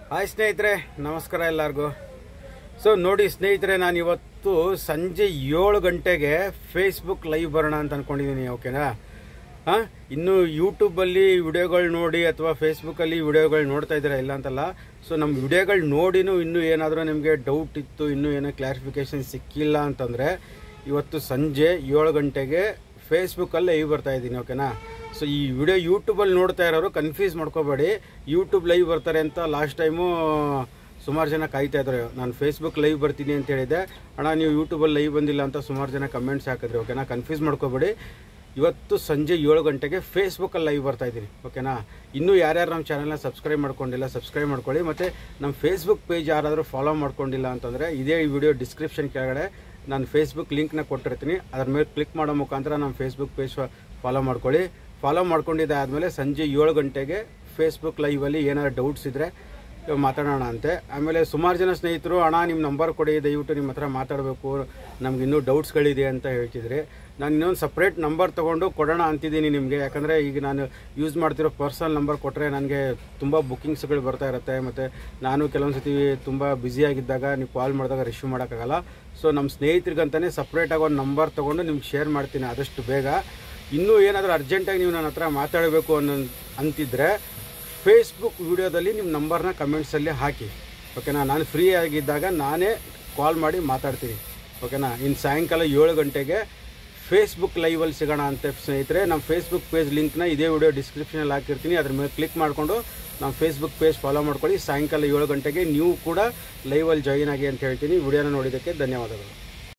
Hi ಸ್ನೇಹಿತರೆ, ನಮಸ್ಕಾರ ಎಲ್ಲರಿಗೂ. ನೋಡಿ ಸ್ನೇಹಿತರೆ, ನಾನು ಇವತ್ತು ಸಂಜೆ 7 ಗಂಟೆಗೆ ಫೇಸ್ಬುಕ್ ಲೈವ್ ಬರೋಣ ಅಂತ ಅಂದ್ಕೊಂಡಿದ್ದೀನಿ. ಓಕೆನಾ? ಇನ್ನು ಯೂಟ್ಯೂಬಲ್ಲಿ ವಿಡಿಯೋಗಳು ನೋಡಿ ಅಥವಾ ಫೇಸ್ಬುಕ್ಕಲ್ಲಿ ವಿಡಿಯೋಗಳು ನೋಡ್ತಾ ಇದ್ದೀರಾ, ಇಲ್ಲ ಅಂತಲ್ಲ. ನಮ್ಮ ವಿಡಿಯೋಗಳು ನೋಡಿನೂ ಇನ್ನೂ ಏನಾದರೂ ನಿಮಗೆ ಡೌಟ್ ಇತ್ತು, ಇನ್ನೂ ಏನೋ ಕ್ಲಾರಿಫಿಕೇಷನ್ ಸಿಕ್ಕಿಲ್ಲ ಅಂತಂದರೆ ಇವತ್ತು ಸಂಜೆ 7 ಗಂಟೆಗೆ ಫೇಸ್ಬುಕ್ಕಲ್ಲಿ ಲೈವ್ ಬರ್ತಾ ಇದ್ದೀನಿ. ಓಕೆನಾ? ಈ ವಿಡಿಯೋ ಯೂಟ್ಯೂಬಲ್ಲಿ ನೋಡ್ತಾ ಇರೋರು ಕನ್ಫ್ಯೂಸ್ ಮಾಡ್ಕೋಬೇಡಿ. ಯೂಟ್ಯೂಬ್ ಲೈವ್ ಬರ್ತಾರೆ ಅಂತ ಲಾಸ್ಟ್ ಟೈಮು ಸುಮಾರು ಜನ ಕಾಯ್ತಾ ಇದ್ರು. ನಾನು ಫೇಸ್ಬುಕ್ ಲೈವ್ ಬರ್ತೀನಿ ಅಂತ ಹೇಳಿದ್ದೆ, ಅಣ್ಣ ನೀವು ಯೂಟ್ಯೂಬಲ್ಲಿ ಲೈವ್ ಬಂದಿಲ್ಲ ಅಂತ ಸುಮಾರು ಜನ ಕಮೆಂಟ್ಸ್ ಹಾಕಿದ್ರು. ಓಕೆನಾ? ಕನ್ಫ್ಯೂಸ್ ಮಾಡ್ಕೋಬೇಡಿ. ಇವತ್ತು ಸಂಜೆ 7 ಗಂಟೆಗೆ ಫೇಸ್ಬುಕ್ಕಲ್ಲಿ ಲೈವ್ ಬರ್ತಾ ಇದ್ದೀನಿ. ಓಕೆನಾ? ಇನ್ನೂ ಯಾರ್ಯಾರು ನಮ್ಮ ಚಾನಲ್ನ ಸಬ್ಸ್ಕ್ರೈಬ್ ಮಾಡ್ಕೊಂಡಿಲ್ಲ, ಸಬ್ಸ್ಕ್ರೈಬ್ ಮಾಡ್ಕೊಳ್ಳಿ. ಮತ್ತು ನಮ್ಮ ಫೇಸ್ಬುಕ್ ಪೇಜ್ ಯಾರಾದರೂ ಫಾಲೋ ಮಾಡ್ಕೊಂಡಿಲ್ಲ ಅಂತಂದರೆ ಇದೇ ವಿಡಿಯೋ ಡಿಸ್ಕ್ರಿಪ್ಷನ್ ಕೆಳಗಡೆ ನಾನು ಫೇಸ್ಬುಕ್ ಲಿಂಕ್ನ ಕೊಟ್ಟಿರ್ತೀನಿ. ಅದ್ರ ಮೇಲೆ ಕ್ಲಿಕ್ ಮಾಡೋ ಮುಖಾಂತರ ನಮ್ಮ ಫೇಸ್ಬುಕ್ ಪೇಜ್ ಫಾಲೋ ಮಾಡ್ಕೊಳ್ಳಿ. ಫಾಲೋ ಮಾಡ್ಕೊಂಡಿದ್ದೆ ಆದಮೇಲೆ ಸಂಜೆ 7 ಗಂಟೆಗೆ ಫೇಸ್ಬುಕ್ ಲೈವಲ್ಲಿ ಏನಾದ್ರು ಡೌಟ್ಸ್ ಇದ್ದರೆ ಮಾತಾಡೋಣ ಅಂತೆ. ಆಮೇಲೆ ಸುಮಾರು ಜನ ಸ್ನೇಹಿತರು, ಅಣ್ಣ ನಿಮ್ಮ ನಂಬರ್ ಕೊಡಿ, ದಯವಿಟ್ಟು ನಿಮ್ಮ ಹತ್ರ ಮಾತಾಡಬೇಕು, ನಮ್ಗೆ ಇನ್ನೂ ಡೌಟ್ಸ್ಗಳಿದೆ ಅಂತ ಹೇಳ್ತಿದ್ರಿ. ನಾನು ಇನ್ನೊಂದು ಸಪ್ರೇಟ್ ನಂಬರ್ ತೊಗೊಂಡು ಕೊಡೋಣ ಅಂತಿದ್ದೀನಿ ನಿಮಗೆ. ಯಾಕಂದರೆ ಈಗ ನಾನು ಯೂಸ್ ಮಾಡ್ತಿರೋ ಪರ್ಸನಲ್ ನಂಬರ್ ಕೊಟ್ಟರೆ ನನಗೆ ತುಂಬ ಬುಕ್ಕಿಂಗ್ಸ್ಗಳು ಬರ್ತಾ ಇರುತ್ತೆ. ಮತ್ತು ನಾನು ಕೆಲವೊಂದು ಸತಿ ತುಂಬ ಬ್ಯುಸಿಯಾಗಿದ್ದಾಗ ನೀವು ಕಾಲ್ ಮಾಡಿದಾಗ ರಿಸೀವ್ ಮಾಡೋಕ್ಕಾಗಲ್ಲ. ನಮ್ಮ ಸ್ನೇಹಿತರಿಗಂತಲೇ ಸಪ್ರೇಟಾಗಿ ಒಂದು ನಂಬರ್ ತೊಗೊಂಡು ನಿಮ್ಗೆ ಶೇರ್ ಮಾಡ್ತೀನಿ ಆದಷ್ಟು ಬೇಗ. ಇನ್ನೂ ಏನಾದರೂ ಅರ್ಜೆಂಟಾಗಿ ನೀವು ನನ್ನ ಹತ್ರ ಮಾತಾಡಬೇಕು ಅಂತಿದ್ದರೆ ಫೇಸ್ಬುಕ್ ವಿಡಿಯೋದಲ್ಲಿ ನಿಮ್ಮ ನಂಬರ್ನ ಕಮೆಂಟ್ಸಲ್ಲಿ ಹಾಕಿ. ಓಕೆನಾ? ನಾನು ಫ್ರೀ ಆಗಿದ್ದಾಗ ನಾನೇ ಕಾಲ್ ಮಾಡಿ ಮಾತಾಡ್ತೀನಿ. ಓಕೆನಾ? ಇನ್ನು ಸಾಯಂಕಾಲ 7 ಗಂಟೆಗೆ ಫೇಸ್ಬುಕ್ ಲೈವಲ್ಲಿ ಸಿಗೋಣ ಅಂತ ಸ್ನೇಹಿತರೆ. ನಮ್ಮ ಫೇಸ್ಬುಕ್ ಪೇಜ್ ಲಿಂಕ್ನ ಇದೇ ವಿಡಿಯೋ ಡಿಸ್ಕ್ರಿಪ್ಷನಲ್ಲಿ ಹಾಕಿರ್ತೀನಿ. ಅದ್ರ ಮೇಲೆ ಕ್ಲಿಕ್ ಮಾಡಿಕೊಂಡು ನಮ್ಮ ಫೇಸ್ಬುಕ್ ಪೇಜ್ ಫಾಲೋ ಮಾಡ್ಕೊಳ್ಳಿ. ಸಾಯಂಕಾಲ 7 ಗಂಟೆಗೆ ನೀವು ಕೂಡ ಲೈವಲ್ಲಿ ಜಾಯಿನ್ ಆಗಿ ಅಂತ ಹೇಳ್ತೀನಿ. ವಿಡಿಯೋನ ನೋಡಿದ್ದಕ್ಕೆ ಧನ್ಯವಾದಗಳು.